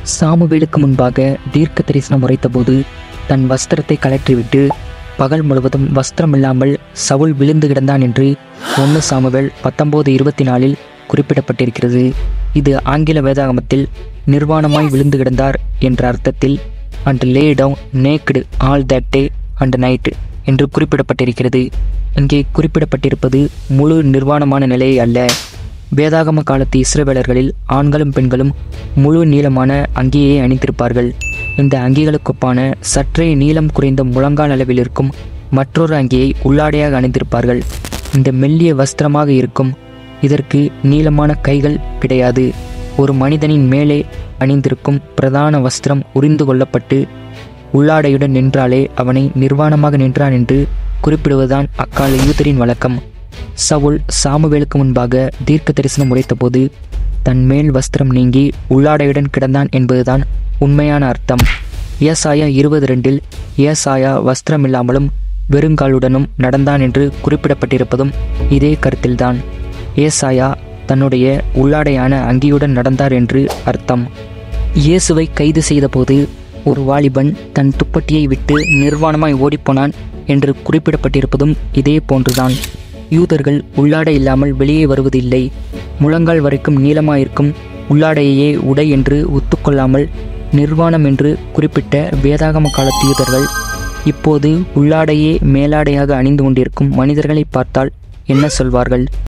சாமுவேலுக்கு முன்பாக தீர்க்க தரிசனம் உரைத்தபோது தன் வஸ்திரத்தை கழற்றிவிட்டு பகல் முழுவதும் வஸ்திரமில்லாமல் சவுல் விழுந்து கிடந்தான் என்று 1 சாமுவேல் 19:24 குறிப்பிடப்பட்டிருக்கிறது. இது ஆங்கில வேதாகமத்தில் நிர்வாணமாய் விழுந்து கிடந்தார் என்ற அர்த்தத்தில் and lay down naked all that day and night என்று குறிப்பிடப்பட்டிருக்கிறது. இங்கே குறிப்பிடப்பட்டிருப்பது முழு நிர்வாணமான நிலையை அல்ல. வேதாகம காலத்து இஸ்ரவேலர்களில் ஆண்களும் பெண்களும் முழு நீளமான அங்கியை அணிந்திருப்பார்கள். இந்த அங்கிகளுக்கொப்பான சற்றே நீளம் குறைந்த முழங்கால் அளவில் இருக்கும் மற்றொரு அங்கியை உள்ளாடையாக அணிந்திருப்பார்கள். இந்த மெல்லிய வஸ்திரமாக இருக்கும் இதற்கு நீளமான கைகள் கிடையாது. ஒரு மனிதனின் மேலே அணிந்திருக்கும் பிரதான வஸ்திரம் உரிந்து கொள்ளப்பட்டு உள்ளாடையுடன் நின்றாலே அவனை நிர்வாணமாக நின்றான் என்று குறிப்பிடுவதுதான் அக்கால யூதரின் வழக்கம். சவுல் சாமுவேலுக்கு முன்பாக தீர்க்க தரிசனம் உரைத்தபோது தன் மேல் வஸ்திரம் நீங்கி உள்ளாடையுடன் கிடந்தான் என்பதுதான் உண்மையான அர்த்தம். ஏசாயா 20:2 ஏசாயா வஸ்திரமில்லாமலும் வெறுங்காலுடனும் நடந்தான் என்று குறிப்பிடப்பட்டிருப்பதும் இதே கருத்தில்தான். ஏசாயா தன்னுடைய உள்ளாடையான அங்கியுடன் நடந்தார் என்று அர்த்தம். இயேசுவை கைது செய்தபோது ஒரு வாலிபன் தன் துப்பட்டியை விட்டு நிர்வாணமாய் ஓடிப்போனான் என்று குறிப்பிடப்பட்டிருப்பதும் இதே போன்றுதான். யூதர்கள் உள்ளாடை இல்லாமல் வெளியே வருவதில்லை. முழங்கால் வரைக்கும் நீளமாயிருக்கும் உள்ளாடையே உடை என்று ஒத்துக்கொள்ளாமல் நிர்வாணம் என்று குறிப்பிட்ட வேதாகம காலத்து யூதர்கள் இப்போது உள்ளாடையே மேலாடையாக அணிந்து கொண்டிருக்கும் மனிதர்களை பார்த்தால் என்ன சொல்வார்கள்?